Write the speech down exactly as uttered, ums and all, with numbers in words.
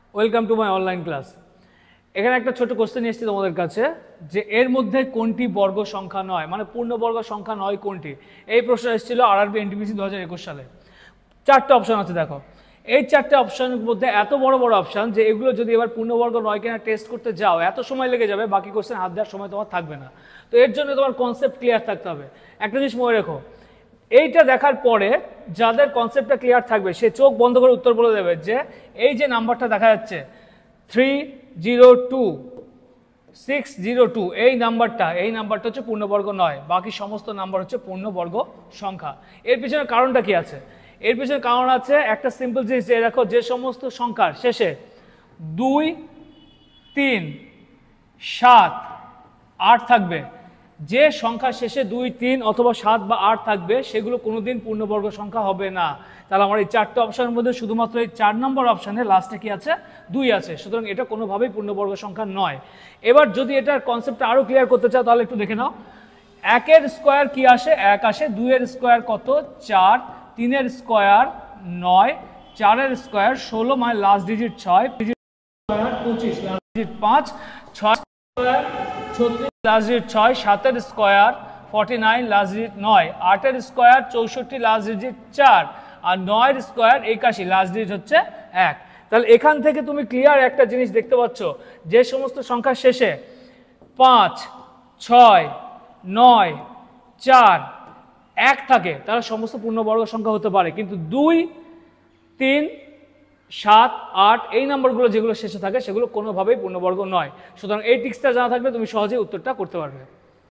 Welcome to my online class. এখানে একটা ছোট কোশ্চেন এসেছে তোমাদের কাছে যে এর মধ্যে কোনটি বর্গ সংখ্যা নয়, মানে পূর্ণবর্গ সংখ্যা নয় কোনটি। এই প্রশ্ন এসেছিল আরআরবি এনটিপিসি দু হাজার একুশ সালে। চারটে অপশন আছে, দেখো এই চারটে অপশনের মধ্যে এত বড় বড় অপশন যে এগুলো যদি এবার পূর্ণবর্গ নয় কিনা টেস্ট করতে যাও এত সময় লেগে যাবে, বাকি কোশ্চেন হাত দেওয়ার সময় তোমার থাকবে না। তো এর জন্য তোমার কনসেপ্ট ক্লিয়ার থাকতে হবে। একটা জিনিস মনে রেখো, এইটা দেখার পরে যাদের কনসেপ্টটা ক্লিয়ার থাকবে সে চোখ বন্ধ করে উত্তর বলে দেবে যে এই যে নাম্বারটা দেখা যাচ্ছে three zero two six zero two এই নাম্বারটা এই নাম্বারটা হচ্ছে পূর্ণবর্গ নয়, বাকি সমস্ত নাম্বার হচ্ছে পূর্ণবর্গ সংখ্যা। এর পিছনে কারণটা কি আছে? এর পিছনে কারণ আছে একটা সিম্পল জিনিস, যে দেখো যে সমস্ত সংখ্যার শেষে দুই তিন সাত আট থাকবে, যে সংখ্যা শেষে দুই তিন অথবা সাত বা আট থাকবে সেগুলো কোনোদিন পূর্ণবর্গ সংখ্যা হবে না। তাহলে আমার এই চারটে অপশনের মধ্যে শুধুমাত্র এই চার নম্বর অপশানে লাস্টে কি আছে? দুই আছে, সুতরাং এটা কোনোভাবেই পূর্ণবর্গ সংখ্যা নয়। এবার যদি এটার কনসেপ্টটা আরও ক্লিয়ার করতে চাও তাহলে একটু দেখে নাও। একের স্কোয়ার কি আসে? এক আসে। দুইয়ের স্কোয়ার কত? চার। তিনের স্কোয়ার নয়। চারের স্কোয়ার ষোলো, মানে লাস্ট ডিজিট ছয়। স্কোয়ার পঁচিশ, লাস্ট ডিজিট পাঁচ। ছয় স্কোয়ার ছত্রিশ, লাস্ট ডিজিট ছয়। সাতের square forty nine, last digit নয়। আটের স্কোয়ার চৌষট্টি, লাস্ট ডিজিট চার। আর নয়ের স্কোয়ার একাশি, লাস্ট ডিজিট হচ্ছে এক। তাহলে এখান থেকে তুমি ক্লিয়ার একটা জিনিস দেখতে পাচ্ছ, যে সমস্ত সংখ্যার শেষে পাঁচ ছয় নয় চার এক থাকে তারা সমস্ত পূর্ণবর্গ সংখ্যা হতে পারে, কিন্তু দুই তিন সাত আট এই নাম্বারগুলো যেগুলো শেষে থাকে সেগুলো কোনোভাবেই পূর্ণবর্গ নয়। সুতরাং এই টিক্সটা জানা থাকলে তুমি সহজেই উত্তরটা করতে পারবে।